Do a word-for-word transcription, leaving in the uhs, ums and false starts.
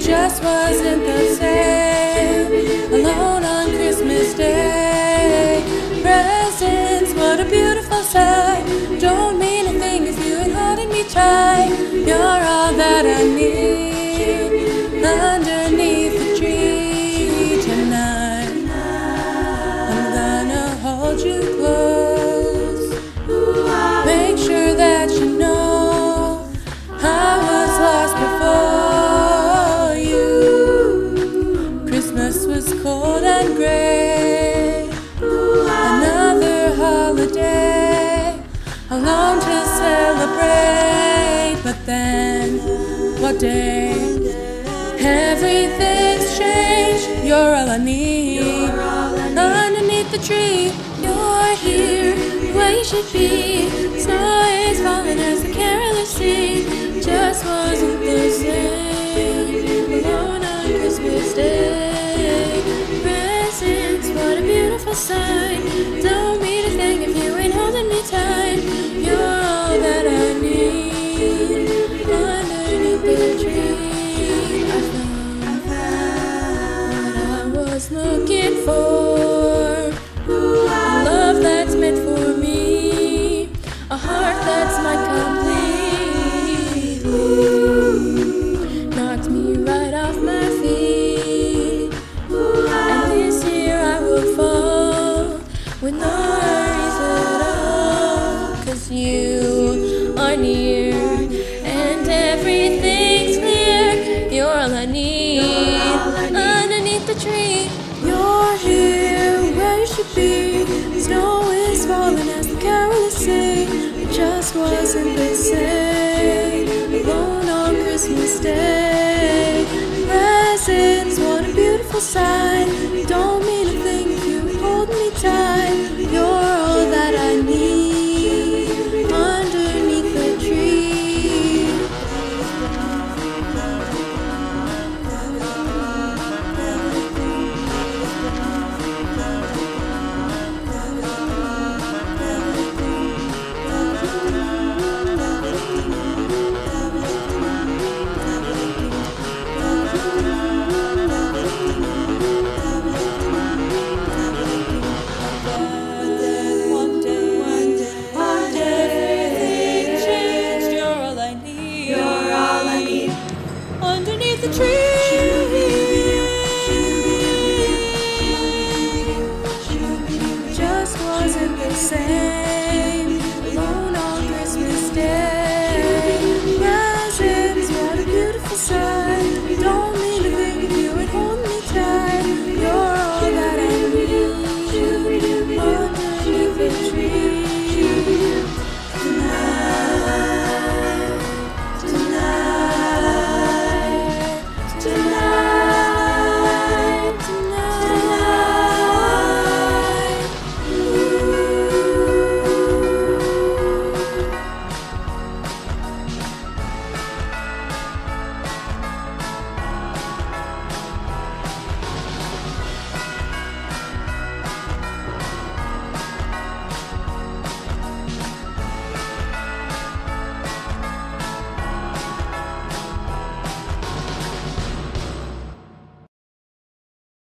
just wasn't the same. Alone on Christmas Day. Presents, what a beautiful sight. Don't mean a thing if you ain't holding me tight. You're all that I need underneath the tree tonight. I'm gonna hold you close. Make sure that you know I was lost before you. Christmas was cold and gray. Another holiday, alone to celebrate. But then, what day? Everything's changed. You're all I need. Underneath the tree, you're here where you should be. Snow is falling as the carolers sing. Just wasn't the same. Alone on Christmas Day. Presents, what a beautiful sight. Don't mean a thing if you ain't holding me tight. You're all that I need underneath the tree. I found what I was looking for. A love that's meant for me. A heart that's my complete. Knocked me right off my feet. And this year I will fall with no worries at all. 'Cause you are near and everything's clear. You're all I need underneath the tree. You're here where you should be. Snow is falling as the carolers sing. It just wasn't the same. Alone on Christmas Day. Presents, what a beautiful sight. Don't mean a thing if you hold me tight. You're all that I need underneath the tree. Underneath the tree, just wasn't the same.